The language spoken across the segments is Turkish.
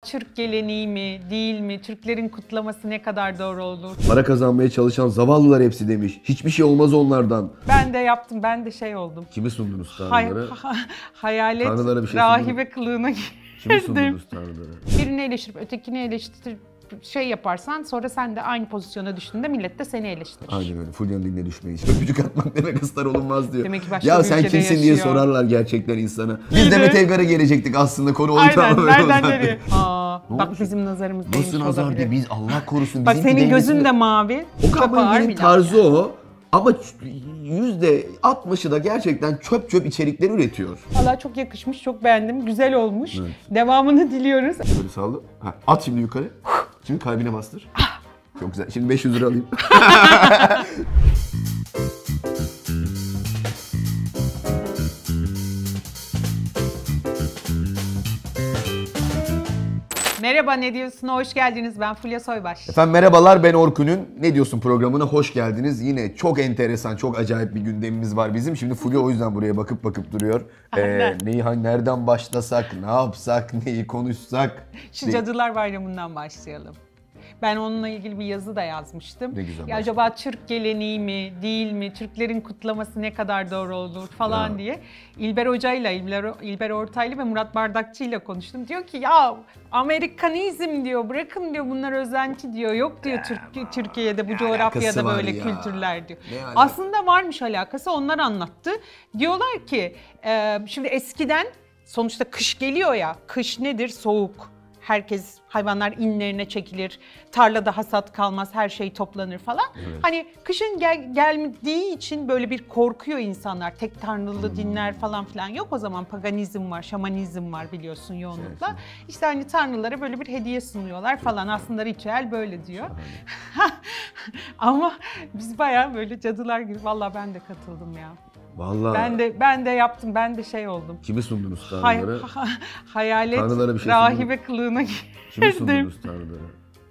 Türk geleneği mi, değil mi? Türklerin kutlaması ne kadar doğru olur? Para kazanmaya çalışan zavallılar hepsi demiş. Hiçbir şey olmaz onlardan. Ben de yaptım, ben de şey oldum. Kimi sundunuz tanrılara? Hayalet Tanrılara bir şey rahibe kılığına Kimi girdim. sundunuz tanrılara? Birini eleştirip ötekini eleştirip şey yaparsan sonra sen de aynı pozisyona düştüğünde millet de seni eleştirir. Aynen öyle. Fulya'nın diline düşmeyiz. Öpücük atmak demek ısrar olunmaz diyor. Demek ki başka ya bir sen ülkede kimsin diye yaşıyor. sorarlar gerçekten insana. Biz Demet Evgar'a gelecektik aslında konu oydu Aynen, ama nereden nereye? Bak olmuş? bizim nazarımız değmiş Nasıl nazar olabilir. diye biz Allah korusun. Bak bizimki senin gözün dengesinde- de mavi. Okan Kapağı Bayülgen'in bile tarzı o. Ama %60'ı da gerçekten çöp içerikler üretiyor. Valla çok yakışmış, çok beğendim. Güzel olmuş. Evet. Devamını diliyoruz. Böyle sallı. Ha, at şimdi yukarı. Şimdi kalbine bastır. Çok güzel. Şimdi 500 lira alayım. Merhaba, ne diyorsun? Hoş geldiniz. Ben Fulya Soybaş. Efendim merhabalar, ben Orkun'un Ne Diyorsun programına hoş geldiniz. Yine çok enteresan, çok acayip bir gündemimiz var bizim. Şimdi Fulya o yüzden buraya bakıp duruyor. Aynen. Nereden başlasak, ne yapsak, neyi konuşsak. Şu Cadılar Bayramı'ndan başlayalım. Ben onunla ilgili bir yazı da yazmıştım. Ne güzel Ya acaba Türk geleneği mi, değil mi? Türklerin kutlaması ne kadar doğru olur falan Ya. diye. İlber Hoca'yla, İlber Ortaylı ve Murat Bardakçı'yla konuştum. Diyor ki ya Amerikanizm diyor, bırakın diyor, bunlar özenti diyor. Yok diyor Türkiye'de bu coğrafyada var böyle ya? kültürler diyor. Ne alakası? Aslında varmış alakası, onlar anlattı. Diyorlar ki şimdi eskiden sonuçta kış geliyor ya, kış nedir? Soğuk. Herkes, hayvanlar inlerine çekilir, tarlada hasat kalmaz, her şey toplanır falan. Evet. Hani kışın geldiği için böyle bir korkuyor insanlar. Tek tanrılı dinler falan filan yok. O zaman paganizm var, şamanizm var biliyorsun yoğunlukla. Evet. İşte hani tanrılara böyle bir hediye sunuyorlar falan. Aslında ritüel böyle diyor. Ama biz bayağı böyle cadılar gibi. Vallahi ben de katıldım ya. Vallahi. Ben de yaptım. Ben de şey oldum. Kimi sundunuz tanrılara? Hayalet Tanrılara bir şey rahibe kılığına Kimi girdim. sundunuz tanrılara?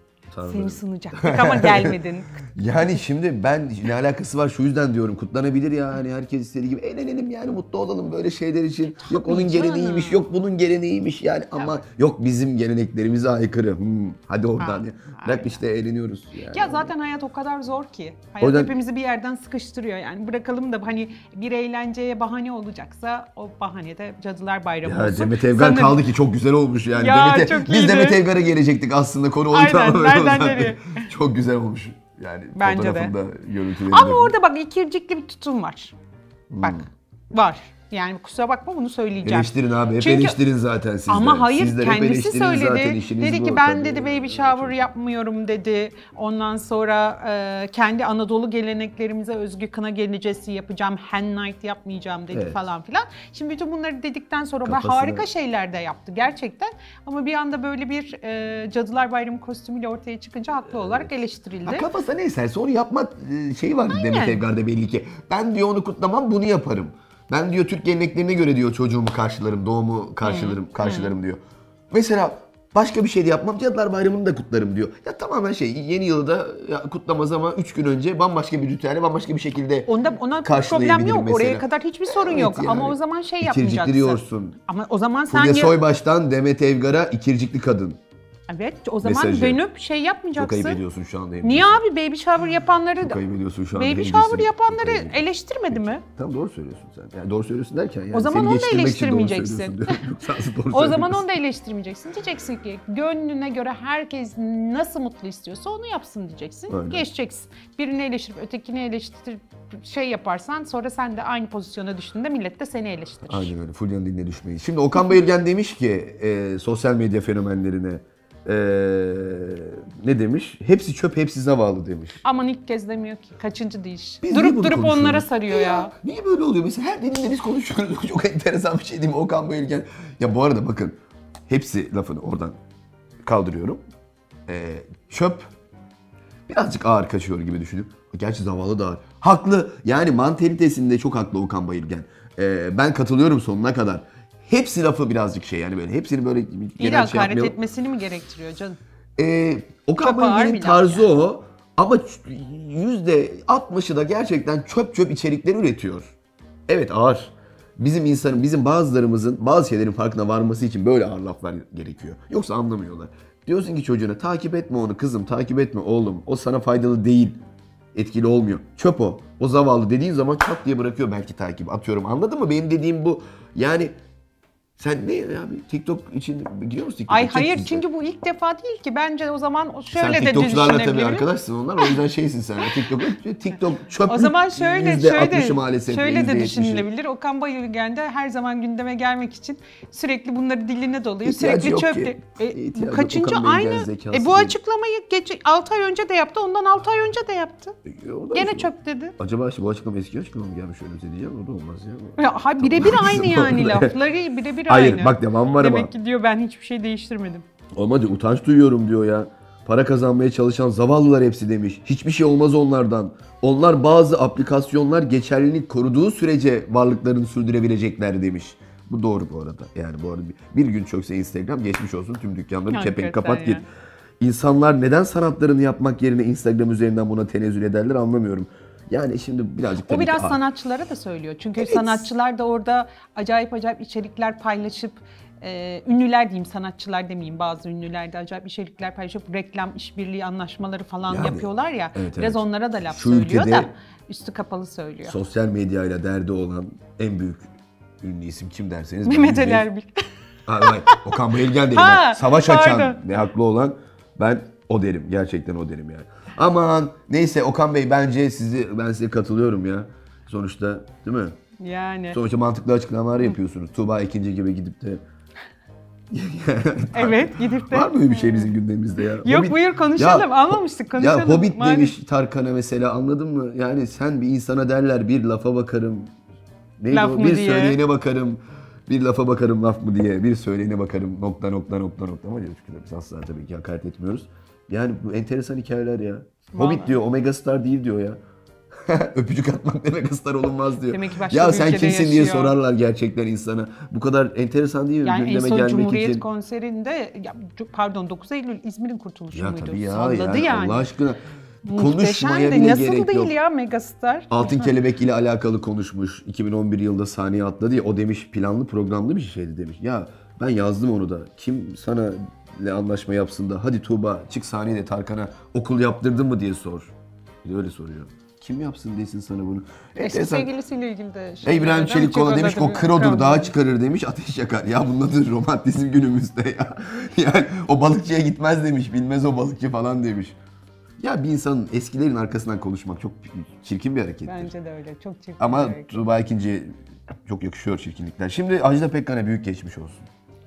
Seni sunacaktık ama gelmedin. Yani şimdi ben ne alakası var şu yüzden diyorum, kutlanabilir ya, hani herkes istediği gibi eğlenelim yani, mutlu olalım böyle şeyler için. Yok onun canım. geleneğiymiş, yok bunun geleneğiymiş yani, ama yok bizim geleneklerimize aykırı. Hadi oradan ya. Bırak işte eğleniyoruz yani. Ya zaten hayat o kadar zor ki. Hayat yüzden- hepimizi bir yerden sıkıştırıyor yani. Bırakalım da hani bir eğlenceye bahane olacaksa o bahanede Cadılar Bayramı Ya olsun. Demet Evgar Sanırım- kaldı ki çok güzel olmuş yani. Ya, Biz çok iyiydi. Demet Evgar'a gelecektik aslında, konu oydu Aynen, ama böyle nereden oldu. nereye? Çok güzel olmuş yani, Bence de. fotoğrafında, görüntülerinde. Ama orada bak ikircikli bir tutum var. Bak var. Yani kusura bakma, bunu söyleyeceğim. Eleştirin abi, hep Çünkü- eleştirin zaten sizler. Ama hayır, Sizler hep kendisi eleştirin zaten, söyledi. işiniz Dedi bu ki ben tabii. dedi baby shower yapmıyorum dedi. Ondan sonra kendi Anadolu geleneklerimize özgü kına gecesi yapacağım. Hen night yapmayacağım dedi Evet. falan filan. Şimdi bütün bunları dedikten sonra Kafasına- harika şeyler de yaptı gerçekten. Ama bir anda böyle bir Cadılar Bayramı kostümüyle ortaya çıkınca haklı olarak eleştirildi. Ha, kafasına ne eserse onu yapma şeyi var Demet Evgar'da belli ki. Ben diyor onu kutlamam, bunu yaparım. Ben diyor Türk geleneklerine göre diyor çocuğumu karşılarım, doğumu karşılarım diyor. Mesela başka bir şey de yapmam, Cadılar Bayramı'nı da kutlarım diyor. Ya tamamen yeni yılı da kutlamaz ama 3 gün önce bambaşka bir ritüelle, bambaşka bir şekilde Ona problem karşılayabilirim yok. mesela. Oraya kadar hiçbir sorun Evet yok. yani. Ama o zaman şey İkircikli yapmayacaksın. diyorsun. Ama o zaman sen Fulya Soybaş'tan Demet Evgar'a ikircikli kadın. evet, o zaman Mesajı. dönüp şey Çok yapmayacaksın. ayıp ediyorsun şu anda. Niye abi baby shower yapanları Çok ayıp ediyorsun şu anda. baby hemcinsini. shower Çok yapanları ayıp ediyorsun. eleştirmedi mi? Tamam, doğru söylüyorsun sen. Yani doğru söylüyorsun derken yani O zaman seni onu da geçiştirmek için doğru eleştirmeyeceksin. söylüyorsun diyorum. Yoksa aslında doğru O zaman söylüyorsun. onu da eleştirmeyeceksin. Diyeceksin ki gönlüne göre herkes nasıl mutlu istiyorsa onu yapsın diyeceksin. Aynen. Geçeceksin. Birini eleştirip ötekini eleştirip şey yaparsan sonra sen de aynı pozisyona düştüğünde millet de seni eleştirir. Aynen öyle. Fulya'nın diline düşmeyiz. Şimdi Okan Bayülgen demiş ki sosyal medya fenomenlerine ne demiş? Hepsi çöp, hepsi zavallı demiş. Aman ilk kez demiyor ki. Kaçıncı diş. Biz niye Durup bunu durup konuşuyoruz? onlara sarıyor ya. Niye böyle oluyor? Mesela her dediğinde biz konuşuyoruz. Çok enteresan bir şey değil mi? Okan Bayülgen. Ya bu arada bakın, hepsi lafını oradan kaldırıyorum. Çöp birazcık ağır kaçıyor gibi düşünüp. Gerçi zavallı da ağır. Haklı. Yani mantalitesinde çok haklı Okan Bayülgen. Ben katılıyorum sonuna kadar. Hepsi lafı birazcık şey yani, böyle hepsini böyle İyi de genel hakaret yapmayalım. etmesini mi gerektiriyor canım? Okan Çok ağır Bayülgen'in bir laf tarzı yani. o. Ama %60'ı da gerçekten çöp içerikler üretiyor. Evet, ağır. bizim bazılarımızın bazı şeylerin farkına varması için böyle ağır laflar gerekiyor. Yoksa anlamıyorlar. Diyorsun ki çocuğuna takip etme onu kızım, takip etme oğlum. O sana faydalı değil. Etkili olmuyor. Çöp o. O zavallı dediğin zaman çat diye bırakıyor belki takip. Atıyorum. Anladın mı? Benim dediğim bu. Yani sen ne ya? TikTok için gidiyor musun TikTok'a? Ay hayır çünkü bu ilk defa değil ki. Bence o zaman şöyle sen de TikTokçularla tabii düşünebilirim. arkadaşsın onlar. O yüzden şeysin sen. TikTok çöplük. O zaman şöyle %60'ı maalesef. şöyle de düşünülebilir. Okan Bayülgen de her zaman gündeme gelmek için sürekli bunları diline doluyor. İhtiyacı Sürekli yok çöpte. ki. Bu kaçıncı Okan Bayülgen aynı. zekası Bu değil. açıklamayı 6 ay önce de yaptı. Ondan 6 ay önce de yaptı. O da Gene işte- çöp dedi. Acaba bu açıklama eski açıklama mı gelmiş öyle bir şey diyeceğim? O da olmaz ya. Ya, birebir aynı yani lafları birebir Hayır, aynı. bak devam var ama. Demek ki diyor ben hiçbir şey değiştirmedim. Olmadı utanç duyuyorum diyor ya. Para kazanmaya çalışan zavallılar hepsi demiş. Hiçbir şey olmaz onlardan. Onlar bazı aplikasyonlar geçerliliğini koruduğu sürece varlıklarını sürdürebilecekler demiş. Bu doğru bu arada. Yani bu arada bir gün çökse Instagram geçmiş olsun tüm dükkanları Hakikaten kepenk kapat ya. git. İnsanlar neden sanatlarını yapmak yerine Instagram üzerinden buna tenezzül ederler anlamıyorum. Yani şimdi birazcık O tabii biraz ki- sanatçılara da söylüyor. Çünkü sanatçılar da orada acayip içerikler paylaşıp ünlüler diyeyim, sanatçılar demeyeyim. Bazı ünlüler de acayip içerikler paylaşıp reklam, işbirliği anlaşmaları falan Yani, yapıyorlar ya. evet, biraz evet. onlara da laf Şu söylüyor ülkede da üstü kapalı söylüyor. sosyal medyayla derdi olan en büyük ünlü isim kim derseniz. Mehmet ben Ali %100 Erbil. Hayır, Okan Bayülgen derim. Ha, Bak, savaş açan pardon. ve haklı olan ben o derim. Gerçekten o derim yani. Aman neyse Okan Bey bence ben size katılıyorum ya. Sonuçta değil mi? Yani. Sonuçta mantıklı açıklamalar yapıyorsunuz. Tuğba ikinci gibi gidip de Evet gidip de. var mı öyle bir şey bizim gündemimizde ya? Yok buyur konuşalım. Almamıştık konuşalım. Ya Hobbit Madem. demiş Tarkan'a mesela anladın mı? Yani sen bir insana derler bir lafa bakarım. Neydi Laf o? mı Bir diye. söyleyene bakarım. Bir lafa bakarım laf mı diye. Bir söyleyene bakarım nokta. Ama biz asla tabii ki hakaret etmiyoruz. Yani bu enteresan hikayeler ya. Hobbit Vallahi. diyor Omega Star değil diyor ya. Öpücük atmak demek star olunmaz diyor. Demek ki başka Ya bir sen ülkede kimsin diye yaşıyor. sorarlar gerçekten insana. Bu kadar enteresan değil mi? Yani en Gündeme son gelmek Cumhuriyet için. konserinde, pardon 9 Eylül İzmir'in kurtuluşu Ya muydu? tabii ya, Salladı yani. Allah aşkına. Konuşmaya Muhteşemdi. bile Nasıl gerek değil yok. ya Megastar? Altın Kelebek ile alakalı konuşmuş. 2011 yılında sahneye atladı ya. O demiş planlı programlı bir şeydi demiş. Ya ben yazdım onu da. Kim sana ile anlaşma yapsın da hadi Tuğba çık sahneye de Tarkan'a okul yaptırdın mı diye sor. Bir de öyle soruyor. Kim yapsın desin sana bunu. Eski Enteresan. sevgilisiyle ilgili de İbrahim Çelikkol'a demiş o krodur daha dağa çıkarır demiş ateş yakar. Ya bunun adı romantizm günümüzde ya. Yani o balıkçıya gitmez demiş bilmez o balıkçı falan demiş. Ya bir insanın eskilerin arkasından konuşmak çok çirkin bir harekettir. Bence de öyle. Çok çirkin. Ama bir hareket. Tuğba ikinci çok yakışıyor çirkinlikler. Şimdi Ajda Pekkan'a büyük geçmiş olsun.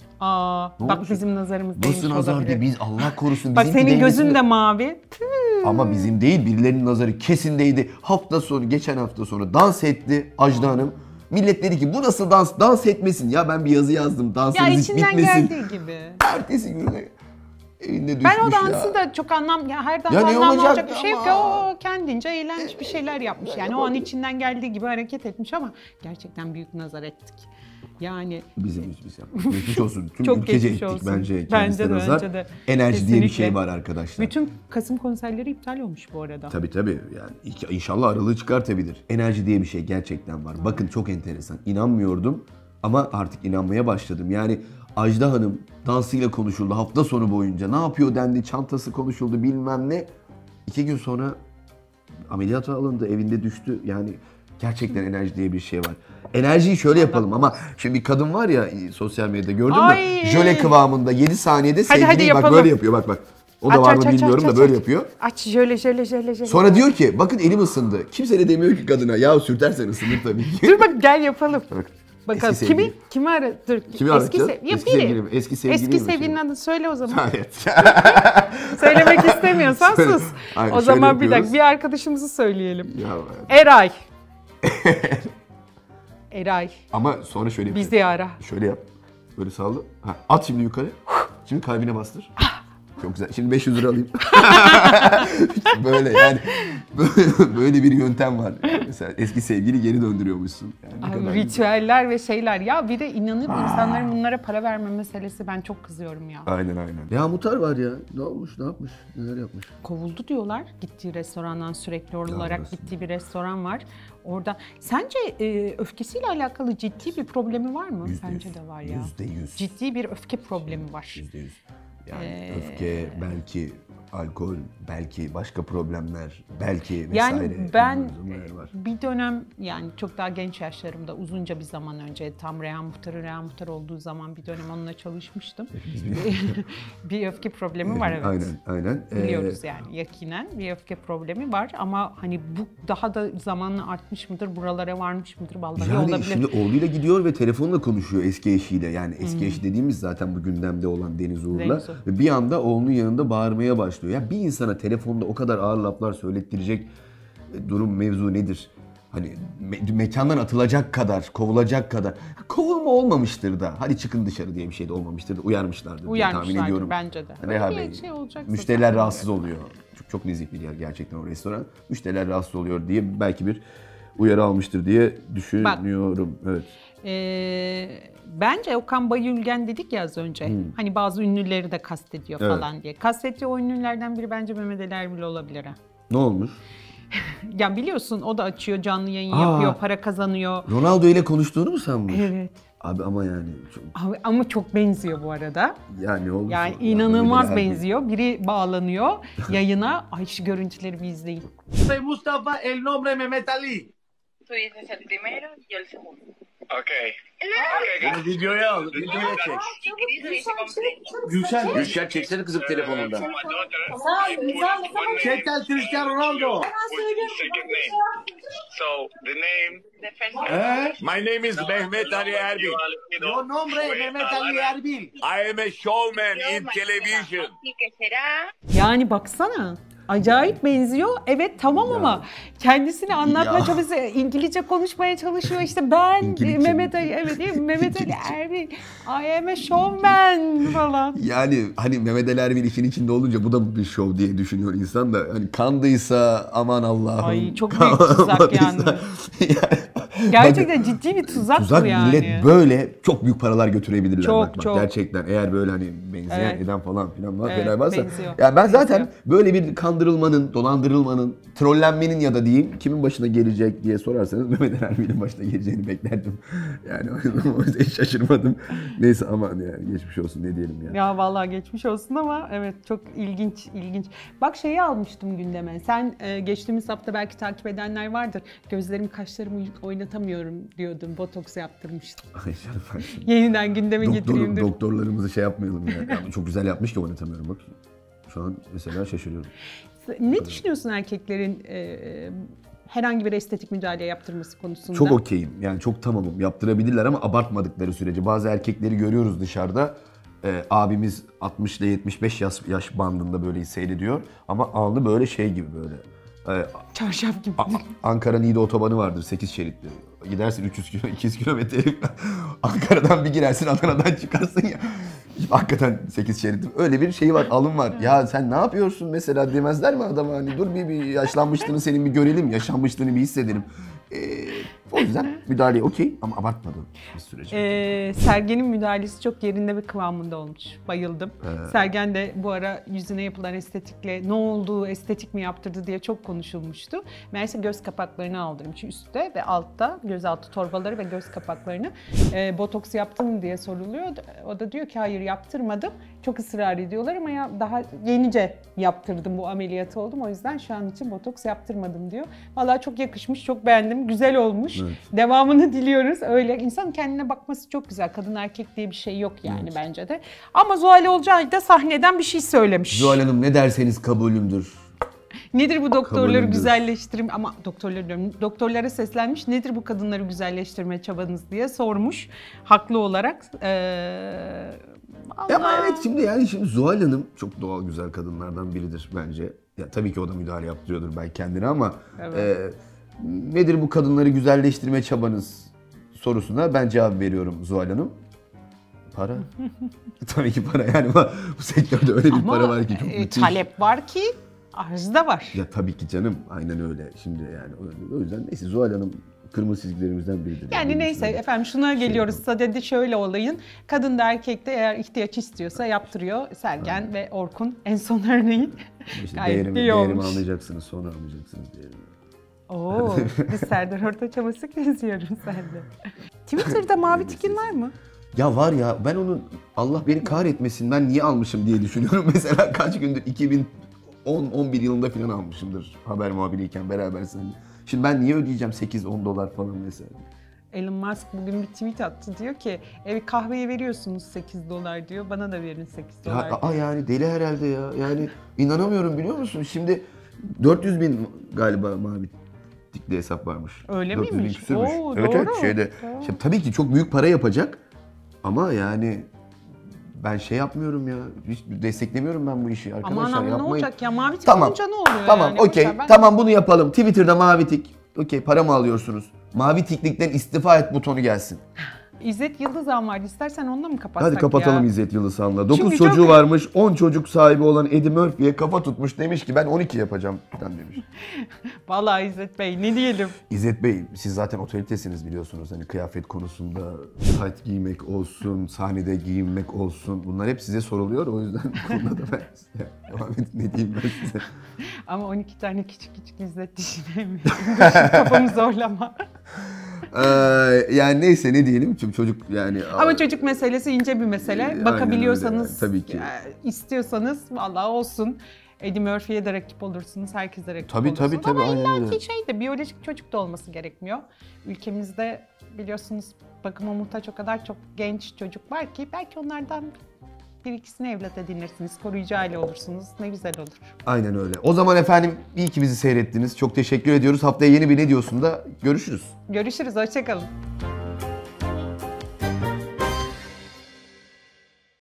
Aa, Ne bak olmuş? bizim nazarımız değmiş Nasıl nazar olabilir. değil biz Allah korusun. Bak bizimki senin gözün değmesine- de mavi. Ama bizim değil birilerinin nazarı kesin değdi. Geçen hafta sonu dans etti Ajda Hanım. Millet dedi ki bu nasıl dans? Dans etmesin. Ya ben bir yazı yazdım. Ya Dansınız hiç içinden bitmesin. geldiği gibi. Ertesi gün evinde düşmüş Ben o dansı ya. da çok her dans Ya ne anlamlı olacak olacak bir şey yok ki. ama? O kendince eğlenmiş bir şeyler yapmış. Yani o an içinden geldiği gibi hareket etmiş ama gerçekten büyük nazar ettik. Yani Bizim yaptık. Geçmiş olsun. Tüm Çok ülkece geçmiş ettik olsun. bence Bence kendisine de, nazar. bence de. Enerji diye bir şey Kesinlikle. var arkadaşlar. bütün Kasım konserleri iptal olmuş bu arada. Tabii yani inşallah aralığı çıkartabilir. Enerji diye bir şey gerçekten var. Bakın çok enteresan. İnanmıyordum ama artık inanmaya başladım. Yani Ajda Hanım dansıyla konuşuldu hafta sonu boyunca. Ne yapıyor dendi, çantası konuşuldu bilmem ne. 2 gün sonra ameliyata alındı, evinde düştü. Yani gerçekten enerji diye bir şey var. Enerjiyi şöyle yapalım ama şimdi bir kadın var ya sosyal medyada gördün mü? Ay. Jöle kıvamında 7 saniyede Hadi sevgili bak yapalım. böyle yapıyor bak. O da var mı bilmiyorum da böyle yapıyor. Aç jöle. Sonra diyor ki bakın elim ısındı. Kimse de demiyor ki kadına ya sürtersen ısınır tabii ki. Dur bak gel yapalım. Bak, Bakalım eski sevgili. kimi ara dur. Kimi arayacağız? Ya Eski biri. sevgili mi? Eski sevgili Eski mi? sevgilinin adını söyle o zaman. Evet. Söylemek istemiyorsan Söyle. sus. Aynen, O şöyle zaman bir yapıyoruz. dakika bir arkadaşımızı söyleyelim. Ya, Eray. Eray ama sonra şöyle yapıyor. bizi ara. Şöyle yap. Böyle salla. Ha, at şimdi yukarı. Şimdi kalbine bastır. Çok güzel. Şimdi 500 lira alayım. Böyle yani böyle bir yöntem var. Yani mesela eski sevgili geri döndürüyormuşsun. Yani Ay, ritüeller ve şeyler. Ya bir de inanır insanların bunlara para verme meselesi, ben çok kızıyorum ya. Aynen. Ya Muhtar var ya. Ne olmuş? Ne yapmış? Neler yapmış? Kovuldu diyorlar. Gittiği restorandan sürekli olarak orası. gittiği bir restoran var. Orada. Sence öfkesiyle alakalı ciddi bir problemi var mı? Bence de var ya. %100. Ciddi bir öfke problemi var. %100. Yani öfke, belki alkol, belki başka problemler, belki vesaire. Yani ben var. bir dönem, yani çok daha genç yaşlarımda, uzunca bir zaman önce, tam Reha Muhtar olduğu zaman bir dönem onunla çalışmıştım. Bir öfke problemi var, evet. Aynen. Biliyoruz yani yakinen bir öfke problemi var ama hani bu daha da zamanla artmış mıdır, buralara varmış mıdır, vallahi yani olabilir. şimdi oğluyla gidiyor ve telefonla konuşuyor eski eşiyle. Yani eski eşi dediğimiz zaten bu gündemde olan Deniz Uğur'la. Ve bir anda oğlunun yanında bağırmaya başlıyor. Ya bir insana telefonda o kadar ağır laflar söylettirecek durum, mevzu nedir? Hani mekandan atılacak kadar, kovulacak kadar. Kovulma olmamıştır da. Hadi çıkın dışarı diye bir şey de olmamıştır da. Uyarmışlardır diye tahmin ediyorum. Bence de. Reha Bey, müşteriler rahatsız oluyor. Çok nezih bir yer gerçekten o restoran. Müşteriler rahatsız oluyor diye belki bir uyarı almıştır diye düşünüyorum. Evet. Bence Okan Bayülgen dedik ya az önce. Hani bazı ünlüleri de kastediyor falan diye. Kastettiği o ünlülerden biri bence Mehmet Ali Erbil olabilir ha. Ne olmuş? Ya biliyorsun, o da açıyor, canlı yayın yapıyor, para kazanıyor. Ronaldo ile konuştuğunu mu sanmış? Evet. Abi ama yani çok... Ama çok benziyor bu arada. Yani olur. Yani inanılmaz benziyor. Biri bağlanıyor yayına. Ay, şu görüntüleri bir izleyin. Soy Mustafa, el nombre Mehmet Ali. Tú dices el primero y yo el segundo. Okay. Bunu videoya al, videoya çek. Si querés, dice completo. Gülşen, Gülşen çeksene kızım telefonundan. For my daughter, I put one name Çetel Cristiano Ronaldo. with the second name. So the name. The first He? My name is Mehmet Ali Erbil. Your nombre Mehmet Ali Erbil. I am a showman in television. y que será Yani baksana. Acayip benziyor. Evet, tamam ama kendisini anlatma çabası, İngilizce konuşmaya çalışıyor. İşte ben Mehmet Ali, evet değil mi? Mehmet Ali Erbil, I am a showman falan. Yani hani Mehmet Ali Erbil işin içinde olunca bu da bir şov diye düşünüyor insan da. Hani kandıysa aman Allah'ım. Ay, çok büyük tuzak yani. Gerçekten ciddi bir tuzak bu yani. Millet böyle çok büyük paralar götürebilirler. Çok. Gerçekten eğer böyle hani benzeyen eden falan filan var. Evet, varsa. benziyor. Yani ben zaten böyle bir kandırılmanın, dolandırılmanın, trollenmenin ya da diyeyim kimin başına gelecek diye sorarsanız Mehmet Ali Erbil'in başına geleceğini beklerdim. Yani o yüzden hiç şaşırmadım. Neyse aman yani geçmiş olsun ne diyelim ya. Ya vallahi geçmiş olsun ama evet, çok ilginç. Bak, şeyi almıştım gündeme. Sen geçtiğimiz hafta belki takip edenler vardır. Gözlerimi, kaşlarımı oynatamıyorum diyordun. Botoks yaptırmıştım. Ay canım. Yeniden gündeme getireyim dedim. Doktorlarımızı şey yapmayalım ya. Yani çok güzel yapmış ki oynatamıyorum bak. Şu an mesela şaşırıyorum. Ne düşünüyorsun erkeklerin herhangi bir estetik müdahale yaptırması konusunda? Çok okeyim. Yani çok tamamım. Yaptırabilirler ama abartmadıkları sürece. Bazı erkekleri görüyoruz dışarıda. Abimiz 60 ile 75 yaş bandında böyle seyrediyor. Ama alnı böyle şey gibi böyle. Çarşaf gibi. Ankara-Niğde otobanı vardır 8 şeritli. Gidersin 200 kilometre. Ankara'dan bir girersin, Adana'dan çıkarsın ya. Hakikaten 8 şeritli. Öyle bir şey var, alım var. Ya sen ne yapıyorsun mesela demezler mi adama? Hani dur bir yaşlanmışlığını senin bir görelim, yaşanmışlığını bir hissedelim. O yüzden müdahale okey ama abartmadım bir sürece. Sergen'in müdahalesi çok yerinde bir kıvamında olmuş. Bayıldım. Sergen de bu ara yüzüne yapılan estetikle ne oldu, estetik mi yaptırdı diye çok konuşulmuştu. Meğerse göz kapaklarını aldırmış üstte ve altta, gözaltı torbaları ve göz kapaklarını. Botoks yaptın mı diye soruluyor. O da diyor ki hayır, yaptırmadım. Çok ısrar ediyorlar ama ya daha yenice yaptırdım, bu ameliyatı oldum. O yüzden şu an için botoks yaptırmadım diyor. Vallahi çok yakışmış, çok beğendim. Güzel olmuş. Evet. Devamını diliyoruz. Öyle insanın kendine bakması çok güzel. Kadın erkek diye bir şey yok yani bence de. Ama Zuhal Olcay da sahneden bir şey söylemiş. Zuhal Hanım ne derseniz kabulümdür. Nedir bu doktorları güzelleştirme, ama doktorlara seslenmiş. Nedir bu kadınları güzelleştirme çabanız diye sormuş. Haklı olarak. Ama evet şimdi Zuhal Hanım çok doğal güzel kadınlardan biridir bence. Ya tabii ki o da müdahale yaptırıyordur belki kendine ama nedir bu kadınları güzelleştirme çabanız sorusuna ben cevap veriyorum Zuhal Hanım. Para. Tabii ki para yani bu sektörde öyle bir para var ki çok müthiş. Talep var ki arz da var. Ya tabii ki canım aynen öyle. Şimdi yani o yüzden neyse Zuhal Hanım kırmızı çizgilerimizden biridir. Yani neyse efendim şuna geliyoruz. Sadede şöyle olayın. Kadın da erkek de eğer ihtiyaç istiyorsa yaptırıyor. Sergen ve Orkun en son örneğin. İşte Gayet iyi değerimi olmuş. anlayacaksınız sonra anlayacaksınız değerimi. Oo, biz Serdar Ortaç'a geziyoruz sende. Twitter'da mavi tikin var mı? Ya var ya ben onun Allah beni kahretmesin ben niye almışım diye düşünüyorum. Mesela kaç gündür 2010-11 yılında falan almışımdır haber muhabiriyken beraber seninle. Şimdi ben niye ödeyeceğim 8-10 dolar falan mesela. Elon Musk bugün bir tweet attı diyor ki kahveyi veriyorsunuz 8 dolar diyor bana da verin 8 dolar. Ya yani deli herhalde ya yani inanamıyorum biliyor musun? Şimdi 400 bin galiba mavi tikli hesap varmış. Öyle 400 miymiş? bin küsürmüş. Oo, evet doğru. evet şeyde. Doğru. Şimdi, tabii ki çok büyük para yapacak ama yani ben şey yapmıyorum ya. Hiç desteklemiyorum ben bu işi arkadaşlar. Aman ne yapmayın. olacak ya mavi tik Tamam. olunca ne oluyor Tamam yani? okey. Boşver, ben- Tamam bunu yapalım. Twitter'da mavi tik. Okey para mı alıyorsunuz? Mavi tiklikten istifa et butonu gelsin. İzzet Yıldızhan vardı. İstersen onunla mı kapatsak Hadi kapatalım ya? İzzet Yıldızhan'la. 9 Çünkü çocuğu çok- varmış. 10 çocuk sahibi olan Eddie Murphy'ye kafa tutmuş. Demiş ki ben 12 yapacağım falan demiş. Vallahi İzzet Bey ne diyelim. İzzet Bey siz zaten otoritesiniz biliyorsunuz. Hani kıyafet konusunda tight giymek olsun, sahnede giyinmek olsun. Bunlar hep size soruluyor. O yüzden bu konuda da ben size devam edin ne diyeyim ben size. Ama 12 tane küçük İzzet düşünemiyorum. Kafamı zorlama. Yani neyse ne diyelim çünkü çocuk yani... Ama çocuk meselesi ince bir mesele. Aynen Bakabiliyorsanız, öyle yani, tabii ki. istiyorsanız vallahi olsun. Eddie Murphy'ye de rakip olursunuz, herkese rakip Tabii, olursunuz. tabii, tabii, Ama aynen illaki öyle. şey de biyolojik çocuk da olması gerekmiyor. Ülkemizde biliyorsunuz bakıma muhtaç o kadar çok genç çocuk var ki belki onlardan bir ikisini evlat edinirsiniz, koruyucu aile olursunuz. Ne güzel olur. Aynen öyle. O zaman efendim iyi ki bizi seyrettiniz. Çok teşekkür ediyoruz. Haftaya yeni bir Ne Diyorsun da görüşürüz. Görüşürüz, hoşça kalın.